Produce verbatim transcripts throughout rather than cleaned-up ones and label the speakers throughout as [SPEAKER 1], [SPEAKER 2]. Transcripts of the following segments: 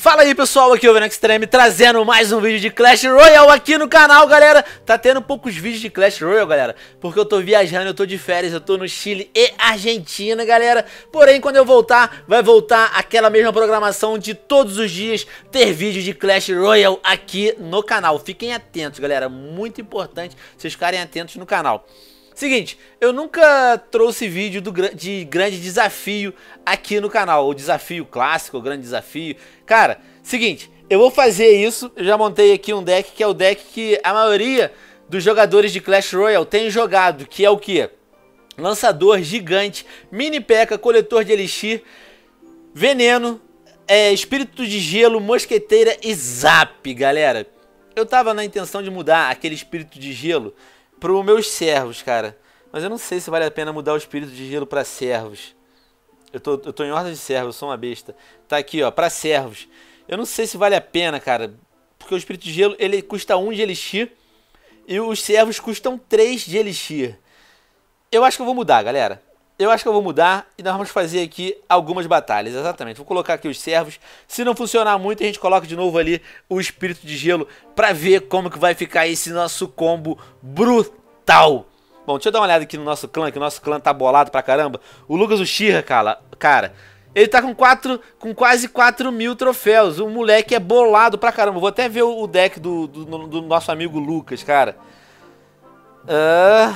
[SPEAKER 1] Fala aí pessoal, aqui é o Venom Extreme trazendo mais um vídeo de Clash Royale aqui no canal, galera. Tá tendo poucos vídeos de Clash Royale, galera, porque eu tô viajando, eu tô de férias, eu tô no Chile e Argentina, galera. Porém, quando eu voltar, vai voltar aquela mesma programação de todos os dias ter vídeo de Clash Royale aqui no canal. Fiquem atentos, galera, muito importante vocês ficarem atentos no canal. Seguinte, eu nunca trouxe vídeo do, de grande desafio aqui no canal, o desafio clássico, o grande desafio. Cara, seguinte, eu vou fazer isso, eu já montei aqui um deck que é o deck que a maioria dos jogadores de Clash Royale tem jogado, que é o que? Lançador, gigante, mini P.E.K.K.A, coletor de elixir, veneno, é, espírito de gelo, mosqueteira e zap, galera. Eu tava na intenção de mudar aquele espírito de gelo para os meus servos, cara. Mas eu não sei se vale a pena mudar o espírito de gelo para servos. Eu tô, eu tô em ordem de servos, eu sou uma besta. Tá aqui, ó, para servos. Eu não sei se vale a pena, cara. Porque o espírito de gelo, ele custa um de elixir. E os servos custam três de elixir. Eu acho que eu vou mudar, galera. Eu acho que eu vou mudar e nós vamos fazer aqui algumas batalhas, exatamente. Vou colocar aqui os servos. Se não funcionar muito, a gente coloca de novo ali o espírito de gelo pra ver como que vai ficar esse nosso combo brutal. Bom, deixa eu dar uma olhada aqui no nosso clã, que o nosso clã tá bolado pra caramba. O Lucas Uchiha, cara, cara, ele tá com, quatro, com quase quatro mil troféus. O moleque é bolado pra caramba. Vou até ver o deck do, do, do nosso amigo Lucas, cara. Ah...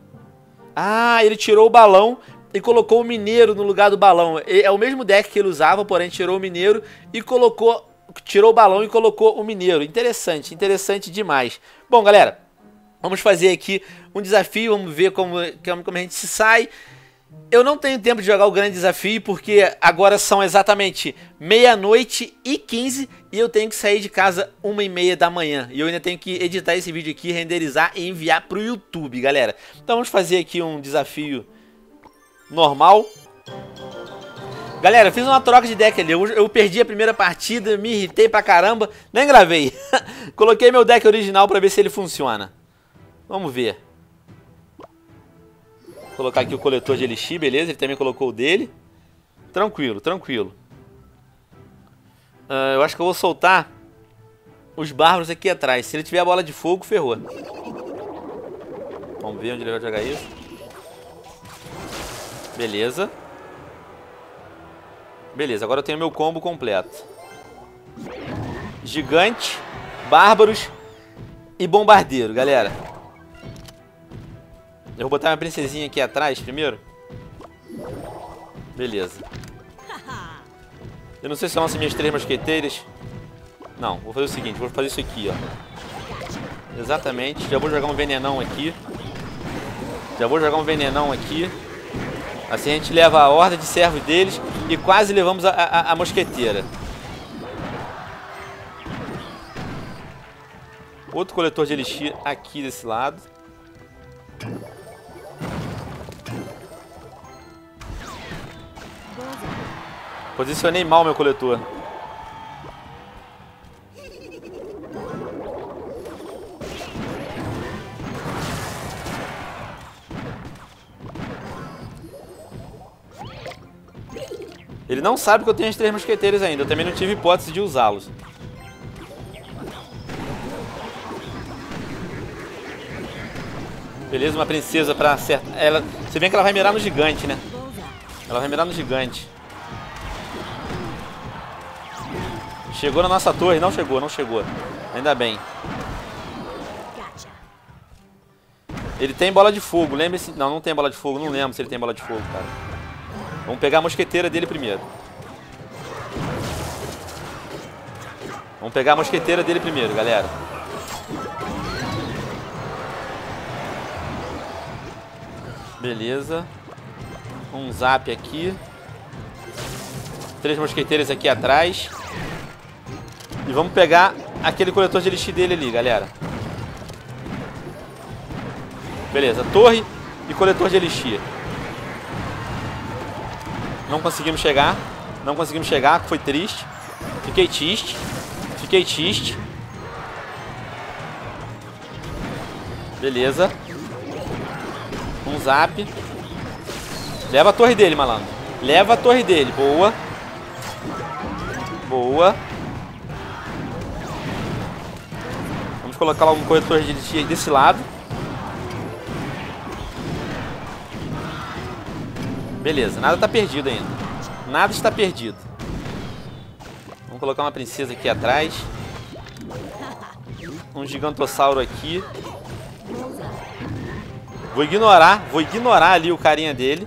[SPEAKER 1] Ah, ele tirou o balão e colocou o mineiro no lugar do balão. É o mesmo deck que ele usava, porém tirou o mineiro e colocou... Tirou o balão e colocou o mineiro. Interessante, interessante demais. Bom, galera, vamos fazer aqui um desafio, vamos ver como, como a gente se sai. Eu não tenho tempo de jogar o grande desafio porque agora são exatamente meia-noite e quinze e eu tenho que sair de casa uma e meia da manhã. E eu ainda tenho que editar esse vídeo aqui, renderizar e enviar para o YouTube, galera. Então vamos fazer aqui um desafio normal. Galera, eu fiz uma troca de deck ali, eu, eu perdi a primeira partida, me irritei pra caramba, nem gravei. Coloquei meu deck original para ver se ele funciona. Vamos ver. Vou colocar aqui o coletor de elixir, beleza? Ele também colocou o dele. Tranquilo, tranquilo. Uh, eu acho que eu vou soltar os bárbaros aqui atrás. Se ele tiver a bola de fogo, ferrou. Vamos ver onde ele vai jogar isso. Beleza. Beleza, agora eu tenho meu combo completo. Gigante, bárbaros e bombardeiro, galera. Eu vou botar minha princesinha aqui atrás primeiro. Beleza. Eu não sei se são as minhas três mosqueteiras. Não, vou fazer o seguinte, vou fazer isso aqui, ó. Exatamente, já vou jogar um venenão aqui. Já vou jogar um venenão aqui. Assim a gente leva a horda de servos deles e quase levamos a, a, a mosqueteira. Outro coletor de elixir aqui desse lado. Posicionei mal meu coletor. Ele não sabe que eu tenho as três mosqueteiras ainda. Eu também não tive hipótese de usá-los. Beleza, uma princesa pra acertar. Ela, você vê que ela vai mirar no gigante, né? Ela vai mirar no gigante. Chegou na nossa torre. Não chegou, não chegou. Ainda bem. Ele tem bola de fogo, lembre-se... Não, não tem bola de fogo. Não lembro se ele tem bola de fogo, cara. Vamos pegar a mosqueteira dele primeiro. Vamos pegar a mosqueteira dele primeiro, galera. Beleza. Um zap aqui. Três mosqueteiras aqui atrás. E vamos pegar aquele coletor de elixir dele ali, galera. Beleza, torre e coletor de elixir. Não conseguimos chegar. Não conseguimos chegar, foi triste. Fiquei triste. Fiquei triste. Beleza. Um zap. Leva a torre dele, malandro. Leva a torre dele. Boa. Boa. colocar um corretor de elixir desse lado. Beleza, nada tá perdido ainda. Nada está perdido. Vamos colocar uma princesa aqui atrás. Um gigantossauro aqui. Vou ignorar, vou ignorar ali o carinha dele.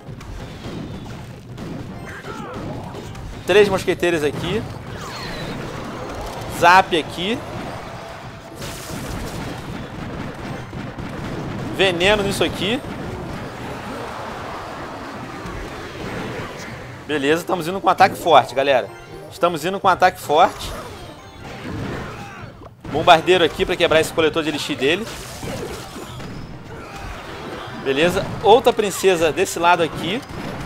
[SPEAKER 1] Três mosqueteiros aqui. Zap aqui. Veneno nisso aqui. Beleza, estamos indo com um ataque forte, galera. Estamos indo com um ataque forte. Bombardeiro aqui para quebrar esse coletor de elixir dele. Beleza, outra princesa desse lado aqui.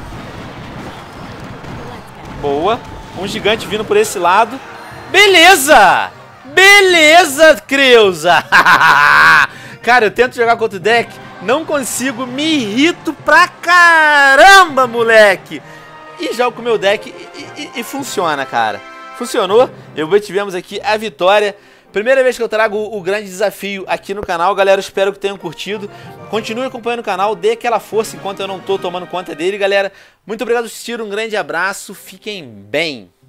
[SPEAKER 1] Boa. Um gigante vindo por esse lado. Beleza! Beleza, Creuza! Cara, eu tento jogar contra o deck, não consigo, me irrito pra caramba, moleque! E jogo com o meu deck e, e, e funciona, cara. Funcionou, eu tivemos aqui a vitória. Primeira vez que eu trago o, o grande desafio aqui no canal, galera. Espero que tenham curtido. Continue acompanhando o canal, dê aquela força enquanto eu não tô tomando conta dele, galera. Muito obrigado por assistir, um grande abraço, fiquem bem.